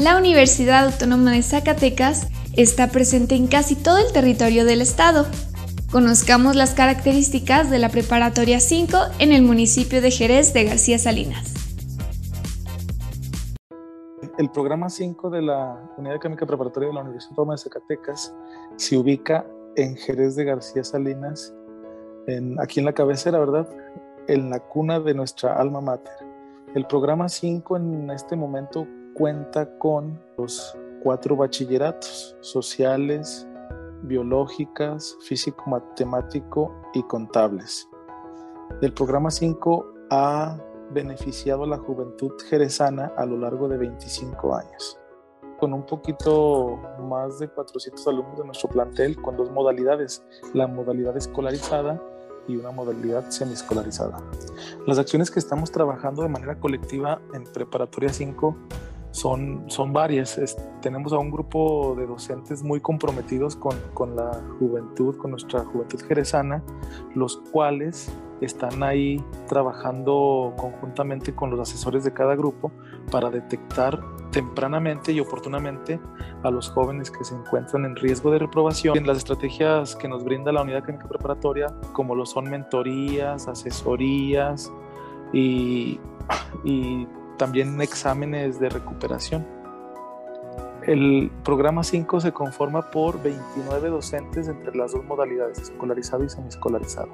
La Universidad Autónoma de Zacatecas está presente en casi todo el territorio del estado. Conozcamos las características de la Preparatoria 5 en el municipio de Jerez de García Salinas. El programa 5 de la Unidad Académica Preparatoria de la Universidad Autónoma de Zacatecas se ubica en Jerez de García Salinas, aquí en la cabecera, ¿verdad? En la cuna de nuestra alma mater. El programa 5 en este momento cuenta con los 4 bachilleratos: sociales, biológicas, físico-matemático y contables. El programa 5 ha beneficiado a la juventud jerezana a lo largo de 25 años. Con un poquito más de 400 alumnos de nuestro plantel, con 2 modalidades, la modalidad escolarizada y una modalidad semiescolarizada. Las acciones que estamos trabajando de manera colectiva en Preparatoria 5 son varias. Tenemos a un grupo de docentes muy comprometidos con la juventud, con nuestra juventud jerezana, los cuales están ahí trabajando conjuntamente con los asesores de cada grupo para detectar tempranamente y oportunamente a los jóvenes que se encuentran en riesgo de reprobación. En las estrategias que nos brinda la Unidad Académica Preparatoria, como lo son mentorías, asesorías y también exámenes de recuperación. El programa 5 se conforma por 29 docentes entre las 2 modalidades, escolarizado y semiescolarizado.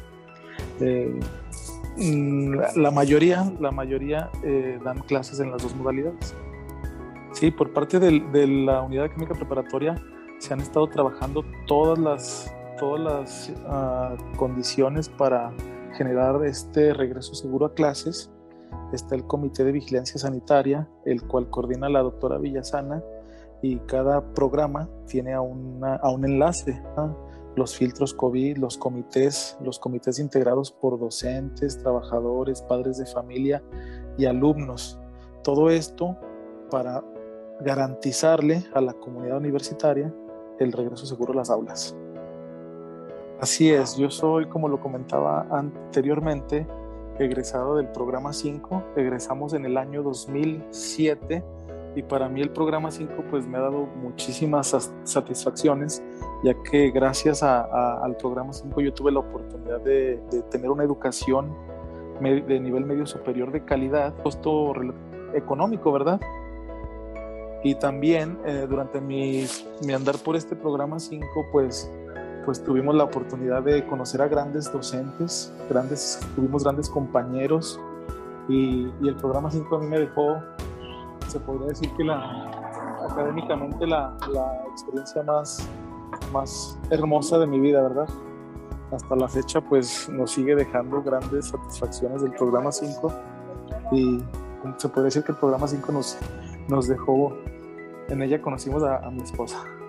La mayoría dan clases en las 2 modalidades. Sí, por parte de la Unidad Académica Preparatoria se han estado trabajando todas las condiciones para generar este regreso seguro a clases. Está el Comité de Vigilancia Sanitaria, el cual coordina la doctora Villasana, y cada programa tiene a un enlace, los filtros COVID, los comités integrados por docentes, trabajadores, padres de familia y alumnos. Todo esto para garantizarle a la comunidad universitaria el regreso seguro a las aulas. Así es, yo soy, como lo comentaba anteriormente, egresado del programa 5. Egresamos en el año 2007 y para mí el programa 5 pues me ha dado muchísimas satisfacciones, ya que gracias al programa 5 yo tuve la oportunidad de tener una educación de nivel medio superior de calidad, costo económico, ¿verdad? Y también durante mi andar por este programa 5 pues tuvimos la oportunidad de conocer a grandes docentes, tuvimos grandes compañeros, y el programa 5 a mí me dejó, se podría decir que académicamente la experiencia más hermosa de mi vida, ¿verdad? Hasta la fecha pues nos sigue dejando grandes satisfacciones del programa 5, y se podría decir que el programa 5 nos dejó, en ella conocimos a mi esposa.